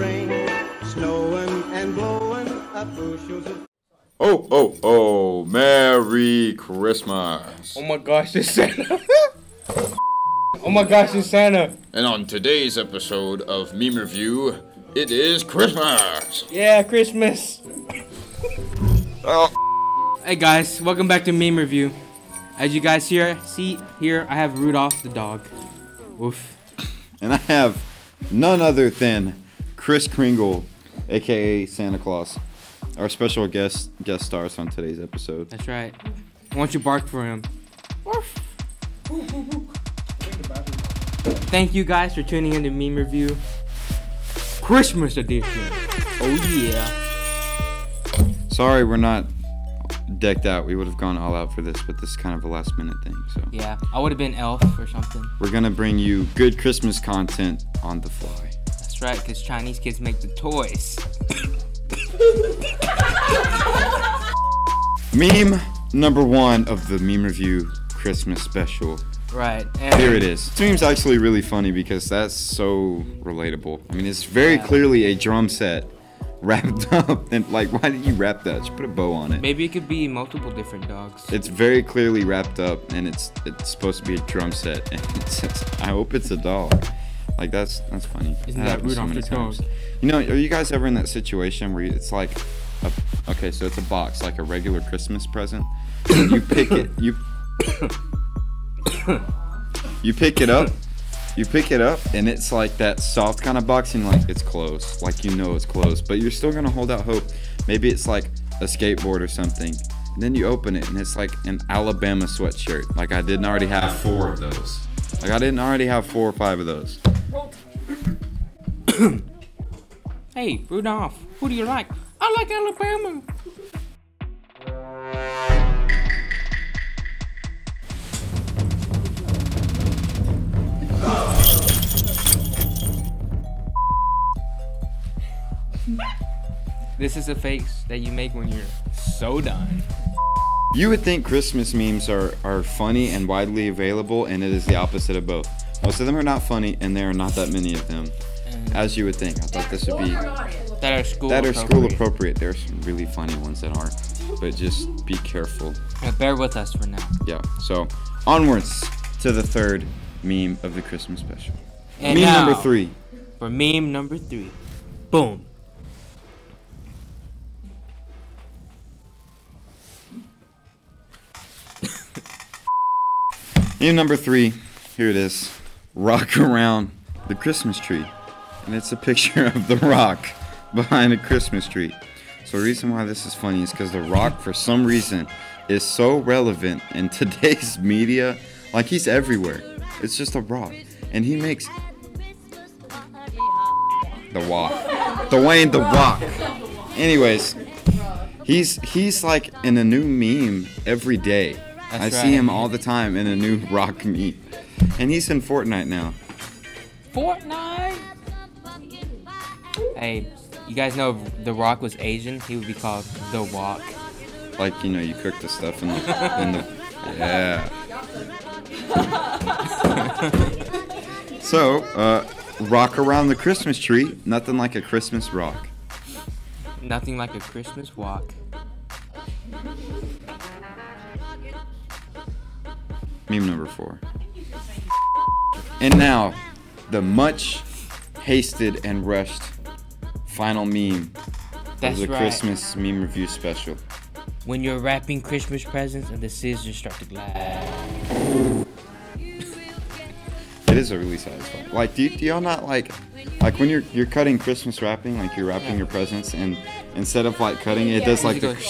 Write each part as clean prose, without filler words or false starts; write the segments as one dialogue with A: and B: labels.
A: rain, snowing and blowing up bushels of...
B: Oh, Merry Christmas.
C: Oh my gosh, it's Santa. Oh my gosh, it's Santa.
B: And on today's episode of Meme Review, it is Christmas.
C: Yeah, Christmas.
B: Oh.
C: Hey guys, welcome back to Meme Review. As you guys see here, I have Rudolph the dog. Woof.
D: And I have none other than Kris Kringle, aka Santa Claus, our special guest stars on today's episode.
C: That's right. Why don't you bark for him? Woof. Thank you guys for tuning in to Meme Review Christmas edition. Oh yeah.
D: Sorry we're not decked out. We would have gone all out for this, but this is kind of a last minute thing. So
C: Yeah, I would have been Elf or something.
D: we're gonna bring you good Christmas content on the fly.
C: That's right, because Chinese kids make the toys.
D: Meme number 1 of the Meme Review Christmas special.
C: Right. And
D: Here it is. This meme's actually really funny because that's so relatable. I mean, it's very clearly a drum set wrapped up. And like, why did you wrap that? Just put a bow on it.
C: Maybe it could be multiple different dogs.
D: It's very clearly wrapped up, and it's supposed to be a drum set. And I hope it's a dog. Like that's funny.
C: Isn't that
D: happens
C: Rudolph the
D: times.
C: dog?
D: You know, are you guys ever in that situation where it's like, okay, so it's a box, like a regular Christmas present. And you pick it, you pick it up, and it's like that soft kind of box, and like it's closed, like you know it's closed, but you're still gonna hold out hope. Maybe it's like a skateboard or something, and then you open it, and it's like an Alabama sweatshirt. Like I didn't already have 4 of those. Like I didn't already have 4 or 5 of those.
C: Hey, Rudolph, who do you like? I like Alabama. This is a face that you make when you're so done.
D: You would think Christmas memes are funny and widely available, and it is the opposite of both. Most of them are not funny, and there are not that many of them, as you would think. I thought this would be
C: That are school
D: appropriate. There are some really funny ones that aren't, but just be careful.
C: Yeah, bear with us for now.
D: Yeah. So onwards to the 3rd meme of the Christmas special.
C: And
D: Meme
C: now,
D: number 3.
C: For meme number 3. Boom.
D: Meme number 3. Here it is. Rock around the Christmas tree. And it's a picture of The Rock behind a Christmas tree. So the reason why this is funny is because The Rock, for some reason, is so relevant in today's media. Like, he's everywhere. It's just a rock. And he makes The Rock. Dwayne The Rock. Anyways, he's like in a new meme every day. I see him all the time in a new Rock meme. And he's in Fortnite now.
C: Fortnite? Hey, you guys know if The Rock was Asian, he would be called The Walk.
D: Like, you know, you cook the stuff in the yeah. So, rock around the Christmas tree. Nothing like a Christmas rock.
C: Nothing like a Christmas walk.
D: Meme number 4. And now, the much hasted and rushed final meme
C: That's
D: of the
C: right.
D: Christmas meme review special.
C: When you're wrapping Christmas presents and the scissors start to glide.
D: It is a really satisfying. Like, do y'all not like when you're cutting Christmas wrapping, like you're wrapping your presents, and instead of like cutting it, it does like the.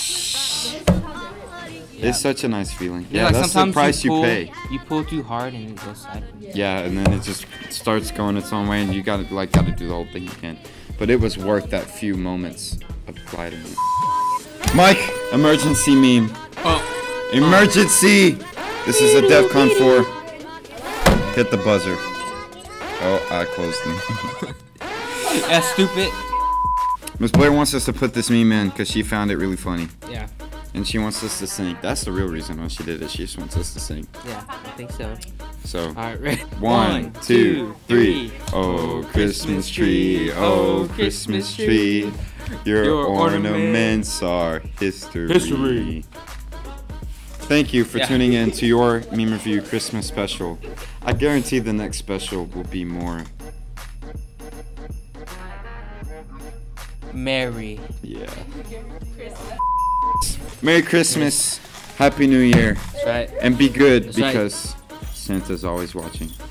D: It's such a nice feeling. Yeah,
C: like
D: that's the price you pay.
C: You pull too hard and it goes sideways.
D: Yeah, and then it just starts going its own way, and you gotta do the whole thing again. But it was worth that few moments of gliding. Mike, emergency meme. Emergency! This is a DEFCON 4. Hit the buzzer. Oh, I closed them.
C: That's stupid.
D: Miss Blair wants us to put this meme in because she found it really funny.
C: Yeah.
D: And she wants us to sing. That's the real reason why she did it. She just wants us to sing.
C: Yeah, I think so.
D: So,
C: Alright, ready?
D: 1, 2, 3. Oh, Christmas tree, oh, Christmas tree. Your ornaments are history. Thank you for tuning in to your Meme Review Christmas special. I guarantee the next special will be more.
C: Merry.
D: Yeah. Merry Christmas. Happy New Year.
C: That's right.
D: And be good
C: That's right.
D: because Santa's always watching.